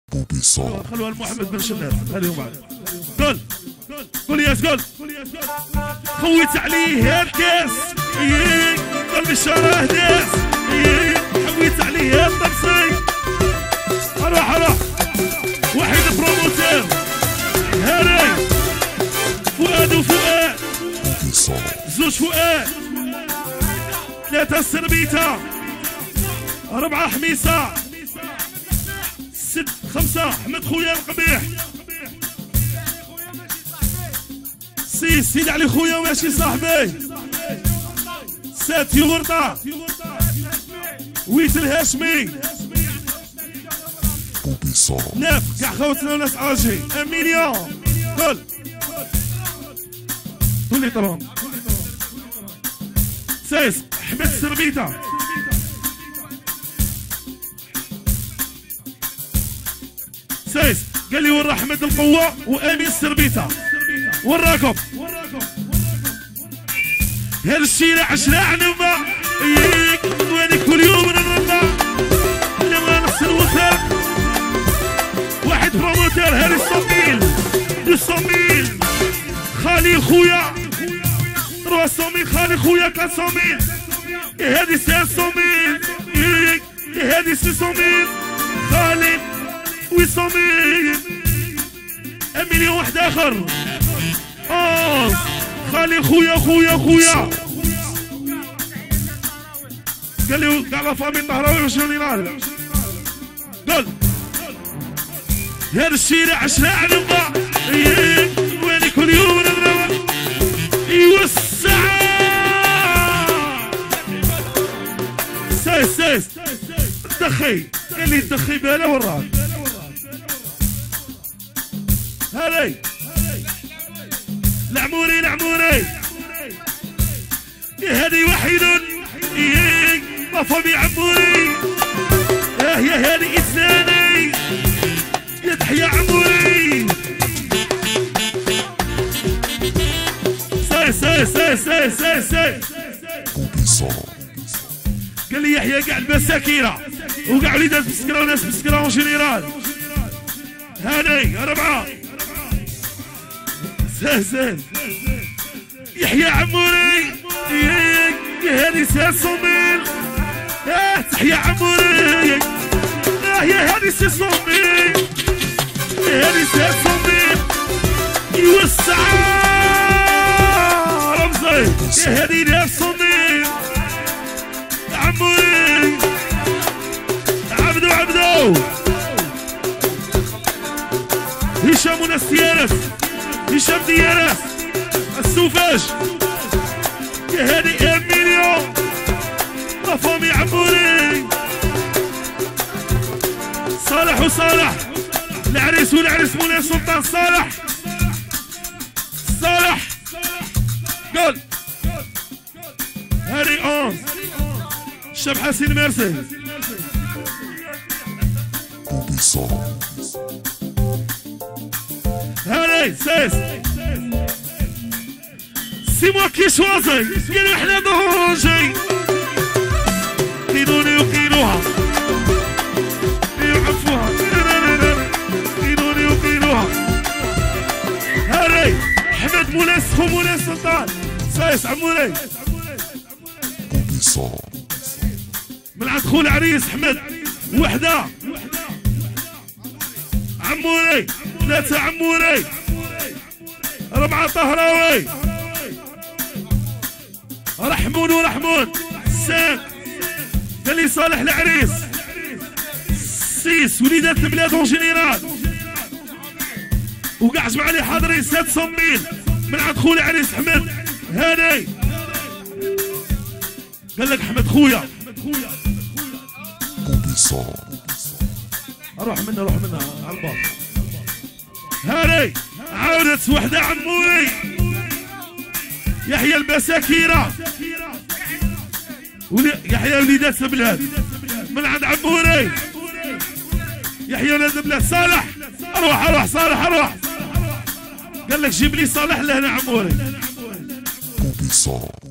بوبي صار خلوها محمد بن شناف خليهم معنا. قول قول ياس قول خويت عليه الكاس قلبي الشارع هداس حويت عليه الطبسي اروح واحد بروموتير هاني فؤاد وفؤاد بوبي صار زوج فؤاد ثلاثة السربيتة 4 حميصة 6 5 احمد خويا القبيح 6 سيد علي خويا ماشي صاحبي 7 يورطة 8 الهاشمي بوبي صار 9 كاع خوتنا ناس اجي 1 مليون قول طولي طرون 6 احمد السربيتة 6 قال لي ورا احمد القوة وامين السربيتة وراكم هالشيرة شراع نبا وين كل يوم نربا لما نصر وثاق واحد بروموتير هاري 100,000 200,000 خالي خويا 300,000 خالي خويا 400,000 هادي 500,000 هادي 600,000 خالي 800,000 1,000,000 واحد اخر خالي خويا قال لي كاع لا فامي النهراوي واش جينيرال قول هاد الشارع شراع نبا وين كل يوم نغنى يوسع سايس الدخي قال لي الدخي بالا وراك هذي العموري هذه وحيد مفهومي عموري يا هذه إنساني يا تحيا عموري ساي بوبي صار قال لي يحيى كاع المساكيرة وكاع وليدات مسكرة وناس مسكرة اون جينيرال هذه 4 سهل يحيى عموري هذه 500,000 تحيا عموري يا هذه 600,000 هذه 500,000 يوسع رمزي يا هذه 900,000 عموري عبدو هشام وناس ديالك هشام ديالك السوفاج يا هادي 1,000,000 مفهومي عموري صالح وصالح العريس والعريس مولاي سلطان صالح قول هادي 11 الشاب حسين ميرسي بوبي صار هادي 6 سي موا كي شوازي قالوا احنا ضروجي قيلوني وقيلوها يعفوها قيلوني وقيلوها هاري حمد مولاي سخو مولاي سلطان سايس عموري بوبي صار من عند خو العريس حمد وحدة عموري 3 عموري 4 طهراوي رحمون 5 قال لي صالح العريس 6 وليدات البلاد اون جينيرال وكاع جمع لي حاضرين 700,000 من عند خويا العريس حمد هاني قال لك حمد خويا بوبي صار روح منها على الباط هاني عاودت وحده عموري يحيى المساكيرة يحيى وليدات البلاد من عند عموري يحيى ولاد البلاد صالح اروح صالح قال لك جيب لي صالح لهنا عموري بوبي صار